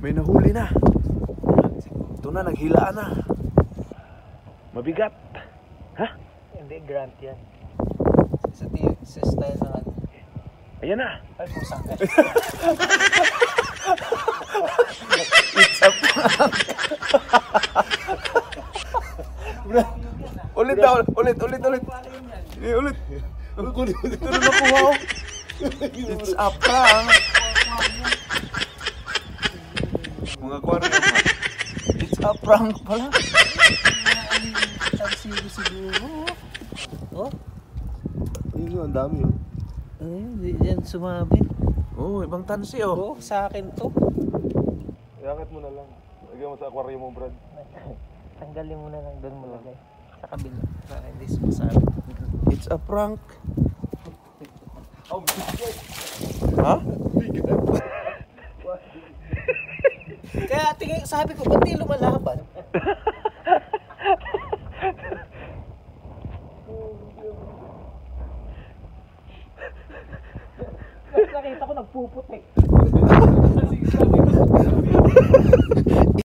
May nahuli na. Ito na, naghilaan na. Mabigat. Ha? Hindi, grant yan. Sa style ng ano. Ayan na. Ay, pusang ka. It's a prank. Ulit daw, ulit. Ulit. Ito na nakuha ko. It's a prank. Mga aquarium ha. It's a prank pala. Siguro. Oh? Yun, ang dami yun. Hindi yan sumabit. Oh, ibang tansi oh. Oh, sa akin to. Iakit mo na lang. Lagyan mo sa aquarium mo, Brad. Tanggalin mo na lang, doon mo lagay. Sa kabila. Para hindi sumasabit. It's a prank. Ha? Kaya tingin, sabi ko, ba't di lumalaban? Nakita ko nagpuputik.